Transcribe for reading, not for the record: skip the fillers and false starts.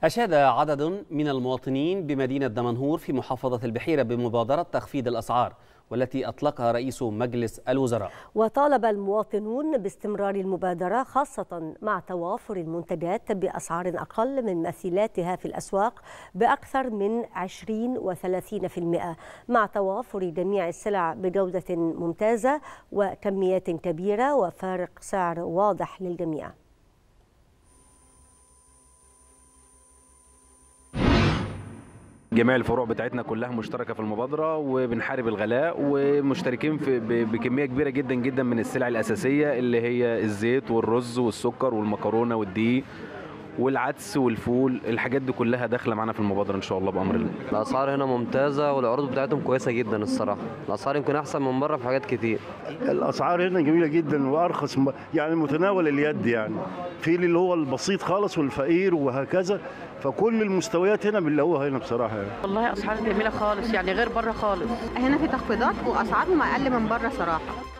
أشاد عدد من المواطنين بمدينة دمنهور في محافظة البحيرة بمبادرة تخفيض الأسعار والتي أطلقها رئيس مجلس الوزراء. وطالب المواطنون باستمرار المبادرة خاصة مع توافر المنتجات بأسعار أقل من مثيلاتها في الأسواق بأكثر من 20 و30%، مع توافر جميع السلع بجودة ممتازة وكميات كبيرة وفارق سعر واضح للجميع. جميع الفروع بتاعتنا كلها مشتركة في المبادرة وبنحارب الغلاء ومشتركين بكمية كبيرة جدا جدا من السلع الأساسية اللي هي الزيت والرز والسكر والمكرونة والدقيق والعدس والفول. الحاجات دي كلها داخلة معانا في المبادرة إن شاء الله بأمر الله. الأسعار هنا ممتازة والعروض بتاعتهم كويسة جدا الصراحة. الأسعار يمكن أحسن من بره في حاجات كتير. الأسعار هنا جميلة جدا وأرخص، يعني متناول اليد، يعني في اللي هو البسيط خالص والفقير وهكذا، فكل المستويات هنا بنلاقوها هنا بصراحة يعني. والله أسعار جميلة خالص، يعني غير بره خالص. هنا في تخفيضات وأسعارهم أقل من بره صراحة.